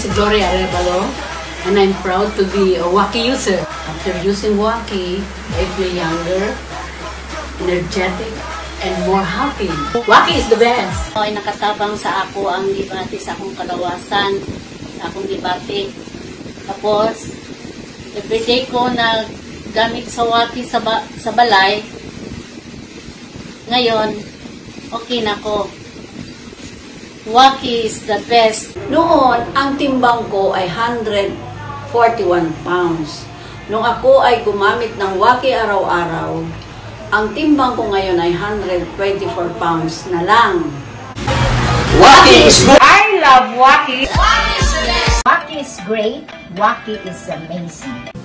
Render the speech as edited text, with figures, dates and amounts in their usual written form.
is Gloria Arevalo, and I'm proud to be a Waki user. After using Waki, I feel younger, energetic, and more happy. Waki is the best! Ay nakatabang sa ako ang gibati sa akong kalawasan, sa akong gibati. Tapos, everyday ko na gamit sa Waki sa balay. Ngayon, okay na ko. Waki is the best. Noon, ang timbang ko ay 141 pounds. Nung ako ay gumamit ng Waki araw-araw, ang timbang ko ngayon ay 124 pounds na lang. Waki is good! I love Waki! Waki is great. Waki is amazing.